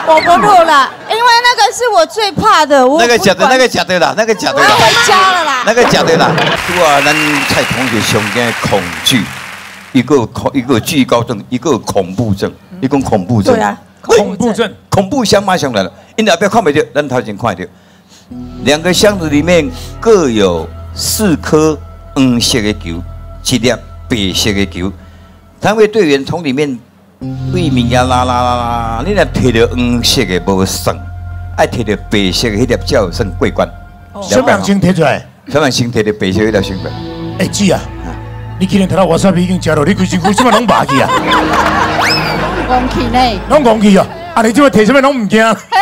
我不录了，因为那个是我最怕的。 那个假的，那个假的啦，那个假的啦。 我要回家了啦。 那个假的啦。哇，咱蔡同学上惊恐惧，一个惧高症，一个恐怖症，一个恐怖症。 对啊， 恐怖症， 恐怖箱马上来了，因为不要看不到，咱头前看到，两个箱子里面各有4颗黄色的球，1粒白色的球。摊位队员从里面为物件拉，你若摕到黄色的无算，爱摕到白色的迄粒才有算过关。 什么人先摕出来？ 什么人先摕到白色迄粒先过？ 哎，姊啊，你今日睇到瓦萨比已经食了，你规身躯什么拢麻去啊？ 忘记呢？ 拢忘去啊！啊，你即摆摕什么拢唔惊？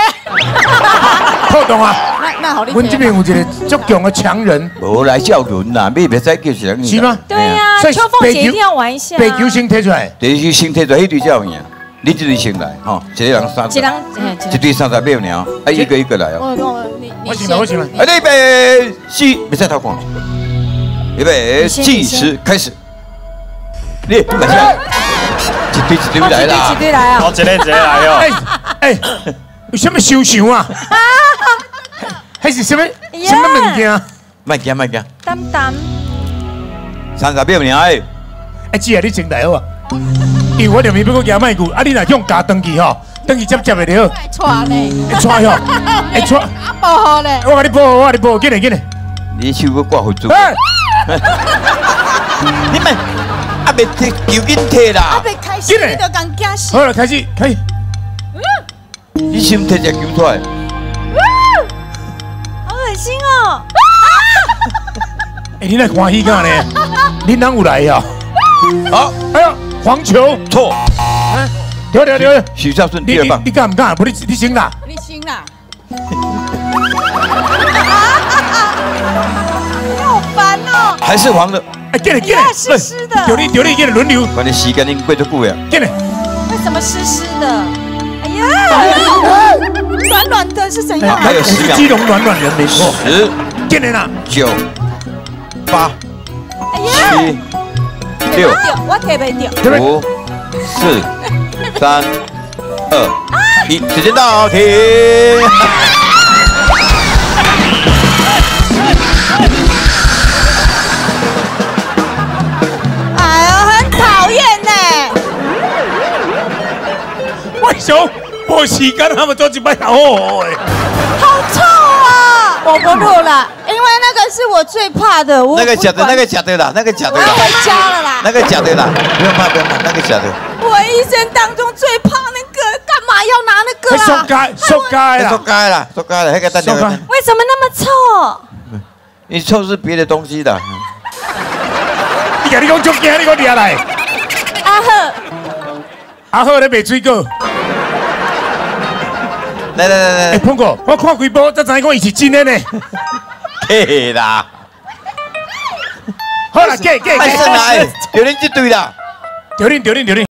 透动啊！ 那好厉害。 阮这边有一个足强的强人， 无来叫轮啦，你别再叫人。 是吗？ 对呀，秋凤姐一定要玩一下。 白球先摕出来， 第一先摕出来，迄对才有赢。你这对先来，吼，一个人30，一对30秒呢，啊，一个一个来哦。 我行了，我行了。 啊，预备起，别再偷看。预备计时开始。你慢下，一堆来啦。 一堆来啊！ 好，一个来哦。 哎，有什么想想啊？还是什么物件？ 慢惊慢惊。 担担。 30秒尔哎。 哎，姊啊，你先来好啊。因为我连面要搁夹卖句，啊，你若向加登记吼，登记接就好。 带呢？ 会带吼？会带？ 保护咧。 我甲你保护，我甲你保护，紧嘞。 你手要挂护住。你们啊，别摕球紧摕啦。 啊，别开始你就讲假死。 好了，开始。 你先摕只球出来。 好恶心哦！ 哎，你来欢喜干呢？你哪有来呀？好，哎呀，黄球错。 对。 许孝顺第2棒。 你敢不敢？不，你先啦。 你先啦。你好烦哦！ 还是黄的。 哎，进来。 湿湿的。 丢你，进来轮流。 反正时间已经过足久呀。 进来。 为什么湿湿的？哎呀，软软的是怎样？ 还有10秒。 基隆软人没错。 10。 进来啦。 9、8、7、6， 我摕袂到。 5、4、3、2、1，时间到，停。 哎呀，很讨厌呢。 为什么没时间他们做一摆好哎？ 好臭啊！我不录了，因为那个是我最怕的。 那个假的，那个假的啦，那个假的啦。 我要回家了啦。 那个假的啦，不用怕，那个假的。 我一生当中最怕那个，干嘛要拿那个啦？ 塑胶啦， 那个大家。 为什么那么臭？ 你臭是别的东西的。 你讲足惊，你给我抓来。阿赫咧卖水果。 来。 哎，鹏哥，我看几波才知讲伊是真的呢。 嘿啦。 好啦，给， 卖剩啦，丢恁这堆啦。 丢恁。